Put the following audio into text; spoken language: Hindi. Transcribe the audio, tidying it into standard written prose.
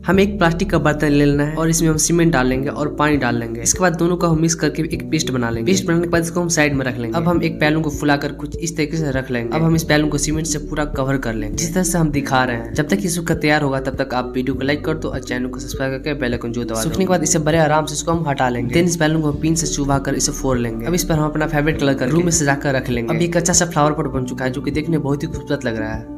हमें एक प्लास्टिक का बर्तन ले लेना है और इसमें हम सीमेंट डाल लेंगे और पानी डाल लेंगे। इसके बाद दोनों को हम मिक्स करके एक पेस्ट बना लेंगे। पेस्ट बनाने के बाद इसको हम साइड में रख लेंगे। अब हम एक पहलू को फुलाकर कुछ इस तरीके से रख लेंगे। अब हम इस पहलू को सीमेंट से पूरा कवर कर लेंगे जिस तरह से हम दिखा रहे हैं। जब तक ये सूखा तैयार होगा तब तक आप वीडियो को लाइक कर दो और चैनल को सब्सक्राइब करके बेल आइकन जो दबा दो। सूखने के बाद इसे बड़े आराम से इसको हम हटा लेंगे। देन इस बैलून को पिन से चुभा कर इसे फोड़ लेंगे। अब इस पर हम अपना फेवरेट कलर कर रूम में सजा कर रख लेंगे। अब एक अच्छा सा फ्लावर पॉट बन चुका है जो कि देखने बहुत ही खूबसूरत लग रहा है।